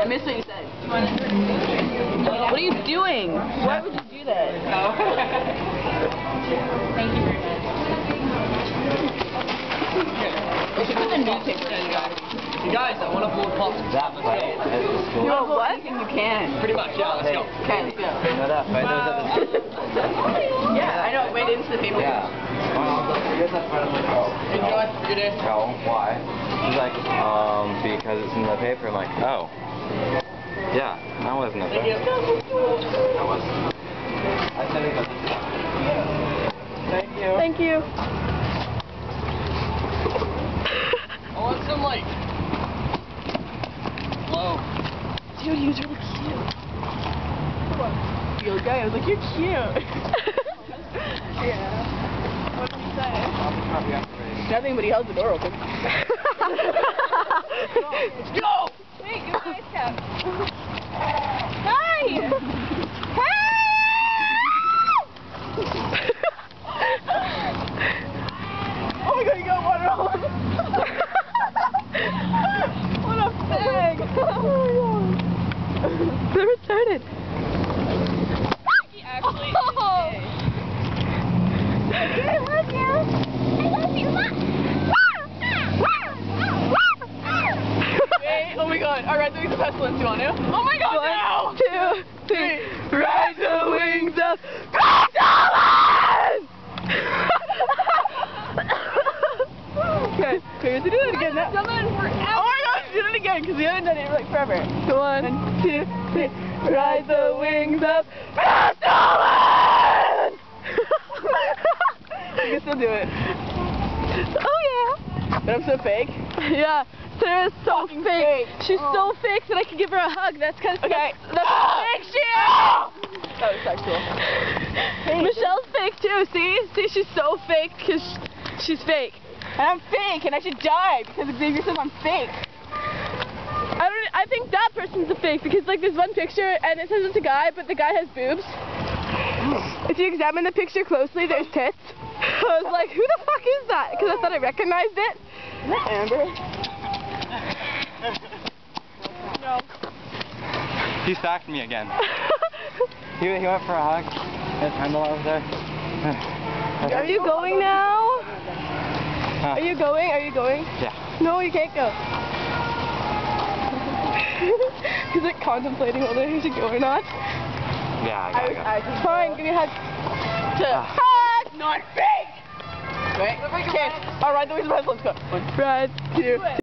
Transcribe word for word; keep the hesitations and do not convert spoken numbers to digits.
missed what you said. What are you doing? Why would you do that? Oh. Thank you very much. We should put the newspaper in, you guys. You guys, I want to pull past that fight at the school. You want what? You can. Pretty much, yeah, let's go. Okay, let's go. You know that fight that was at the school? Yeah, I know, it went into the paper. Yeah. Enjoy, have a good day. No, why? He's like, um, because it's in the paper. I'm like, oh. Yeah, that wasn't a thing. That was. I said it was. Thank you. Thank you. I want some, like, flow. Dude, he was really cute. Yo, guy, I was like, you're cute. Yeah. What did he say? Nothing, but he held the door open. Let's go! Wait, your face cap. Hi! Oh my god, you got water all over. What a fag! Oh my god. They're retarded. He actually oh. is gay. I love you. I love you. Wait, oh my god. Alright, doing the pestilence. You want to? Oh my god, One, no! two, three. Ride the wings of pestilence! Okay, okay, we have to do that again now. Done it forever. Oh my gosh, do it again, because we haven't done it like forever. One, two, three. Ride the wings of pestilence! You can still do it. Oh yeah. But I'm so fake. Yeah. Sarah's so fake. fake. She's Oh. so fake that I could give her a hug. That's because Okay. that's, that's how fake she is. That was sexual. Hey, Michelle's fake too. See, see, she's so fake because she's fake. and I'm fake, and I should die because Xavier says I'm fake. I don't. I think that person's a fake because like there's one picture and it says it's a guy, but the guy has boobs. If you examine the picture closely, there's tits. I was like, who the fuck is that? Because I thought I recognized it. Is that Amber? No. He sacked me again. he, he went for a hug. His handle over there. Are you going now? Huh. Are you going? Are you going? Yeah. No, you can't go. He's like contemplating whether he should go or not. Yeah, I gotta go. I, I, fine, give me a hug. Ah. Hug! Not fake! Right? Okay. Alright, the way to let's go. One, ride, two.